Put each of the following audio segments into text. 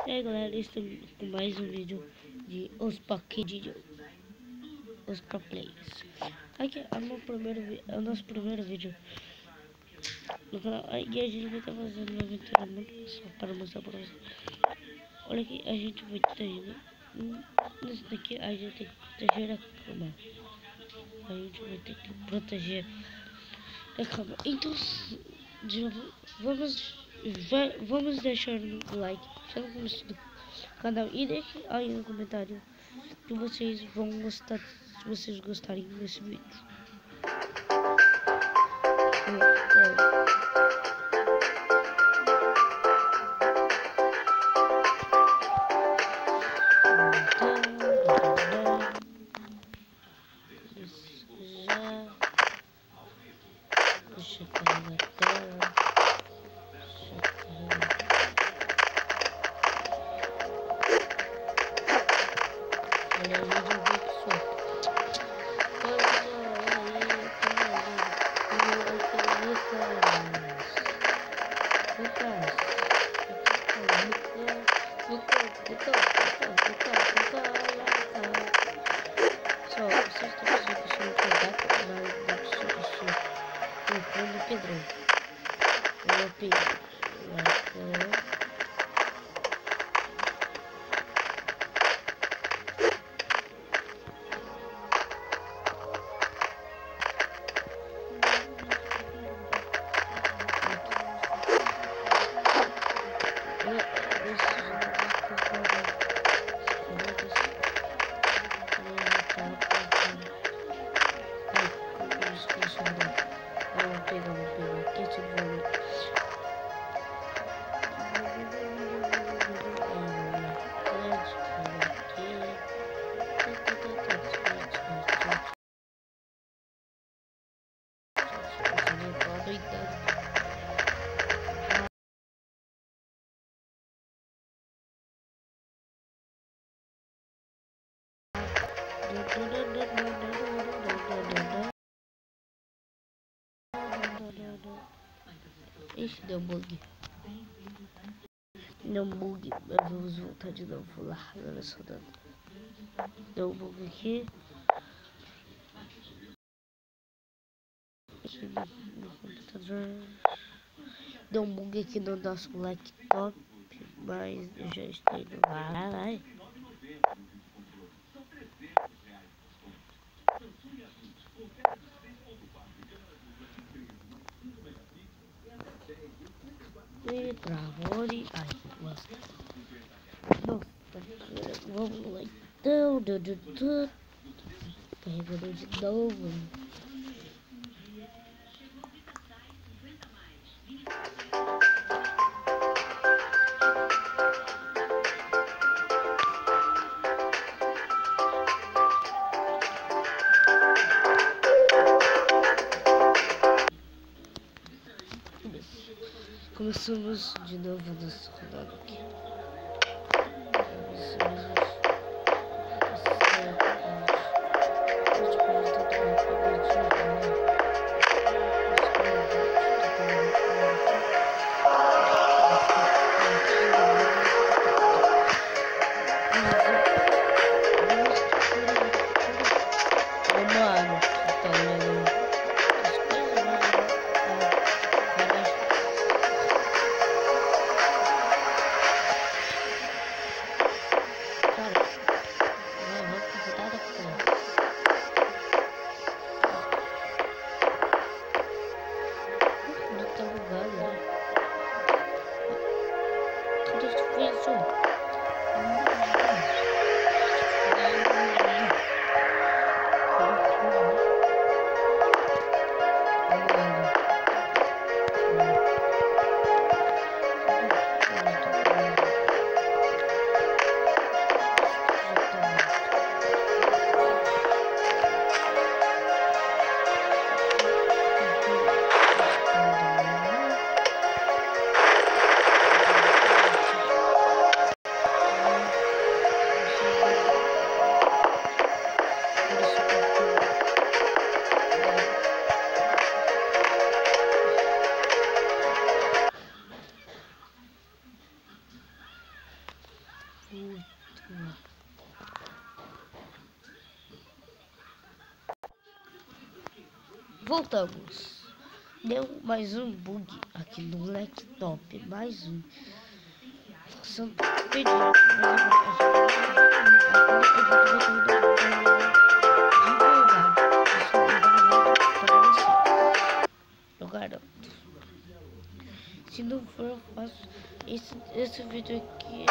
E aí galera, estamos com mais um vídeo de os Pokédeon, os Pro Players. Aqui é o nosso primeiro vídeo no canal. E a gente vai estar fazendo uma aventura muito pessoal para mostrar para vocês. Olha aqui, a gente vai estar indo. Nesse daqui a gente tem que proteger a cama. A gente vai ter que proteger a cama. Então, vamos deixar no like, já no começo do canal, e deixe aí no comentário que vocês vão gostar, se vocês gostarem desse vídeo. Deixa eu carregar a tela. Olha aí, pessoal. Pedrão, meu Pedro, Ixi, deu bug. Deu bug. Vamos voltar de novo lá. Olha só, deu bug aqui. Aqui no computador. Deu um bug aqui no nosso laptop. Mas eu já estou indo lá. Vai. E travou ali. Ai, nossa. Vamos lá então. Carregando de novo. Começamos de novo nosso rodado aqui. puto. Voltamos. Deu mais um bug aqui no laptop. Mais um. São pedido. Eu garanto. Se não for, eu faço esse vídeo aqui.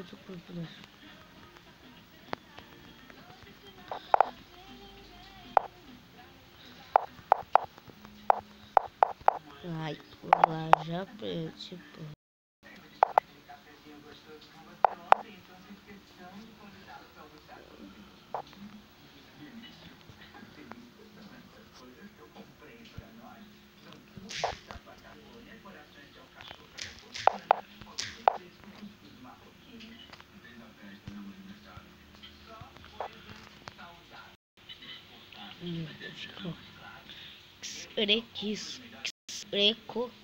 outro corpo, né? Ai, lá já tipo. Ficou. Xereco.